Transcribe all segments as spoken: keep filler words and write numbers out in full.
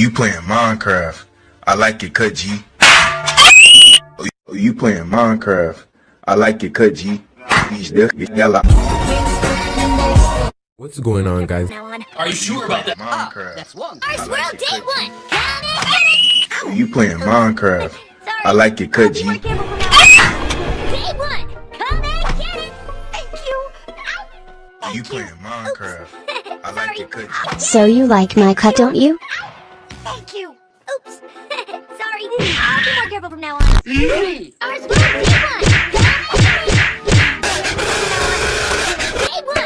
you playing Minecraft? I like it, cut G. Oh, you playing Minecraft? I like it, cut G. What's going on, guys? Are you sure about that? Minecraft. That's one. I swear I'll take one. Come and get it. You playing Minecraft? Sorry. I like it, cut G. Be more careful from now on. Take one. Come and get it. Thank you. Ow. Thank You playing Minecraft? I like it, cut G. So you like my cut, don't you? Thank you. Oops. Sorry. I'll be more careful from now on. Three. I swear I'll take one. Come and get it. Take one.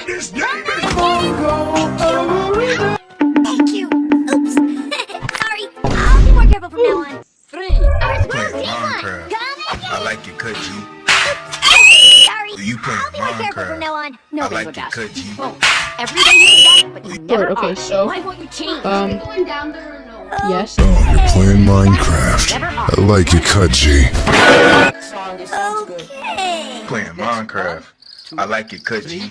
Thank you. Oops. Sorry. I'll be more careful from now on. Three. I swear You I'll playing take one. Minecraft? Come and get I like it, cut G. Sorry. You playing I'll be more careful from now on. I No like bingo it, dash. cut G. Whoa. Every day you do that, but you never okay, are. so, Why won't you change? Um, going down there or no? yes. Oh, you're playing Minecraft. I like it, cut G. Okay. Playing Minecraft? I like it, cut G.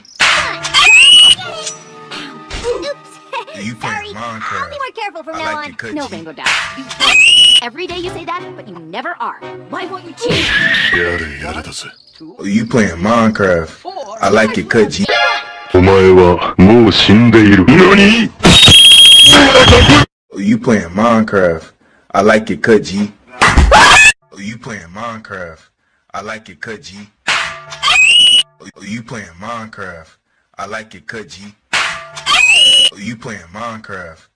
Oops. You playing Sorry. Minecraft? I'll be more careful from I now like on. it, cut No G. bingo dash. Every day you say that, but you never are. Why won't you change? You playing Minecraft? I like it, cut G. お前はもう死んでいる。何? You playing Minecraft? I like it, cut G. You playing Minecraft? I like it, cut G. You playing Minecraft? I like it, cut G. You playing Minecraft?